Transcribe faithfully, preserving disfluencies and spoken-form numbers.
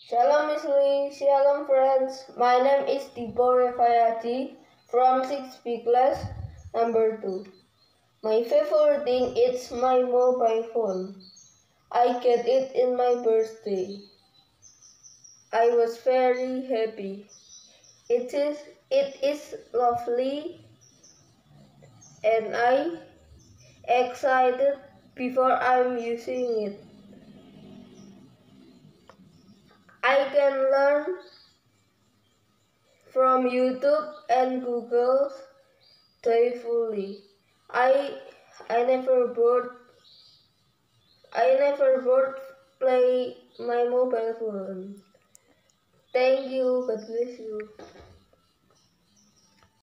Shalom Isli, Shalom friends. My name is Dipo Revaya from six B class number two. My favorite thing is my mobile phone. I get it in my birthday. I was very happy. It is it is lovely and I excited before I'm using it. I can learn from YouTube and Google joyfully. I I never bored I never bored play my mobile phone. Thank you. God bless you.